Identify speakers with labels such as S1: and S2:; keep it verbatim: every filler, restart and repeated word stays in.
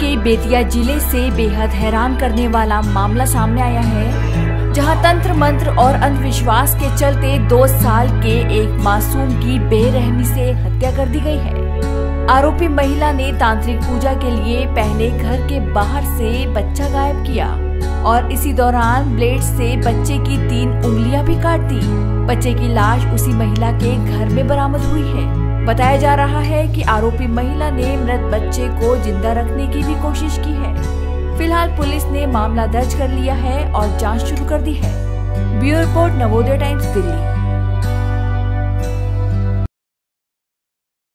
S1: के बेतिया जिले से बेहद हैरान करने वाला मामला सामने आया है, जहां तंत्र मंत्र और अंधविश्वास के चलते दो साल के एक मासूम की बेरहमी से हत्या कर दी गई है। आरोपी महिला ने तांत्रिक पूजा के लिए पहले घर के बाहर से बच्चा गायब किया और इसी दौरान ब्लेड से बच्चे की तीन उंगलियां भी काट दी। बच्चे की लाश उसी महिला के घर में बरामद हुई है। बताया जा रहा है कि आरोपी महिला ने मृत बच्चे को जिंदा रखने की भी कोशिश की है। फिलहाल पुलिस ने मामला दर्ज कर लिया है और जांच शुरू कर दी है। Bureau report, Navodaya Times, Delhi.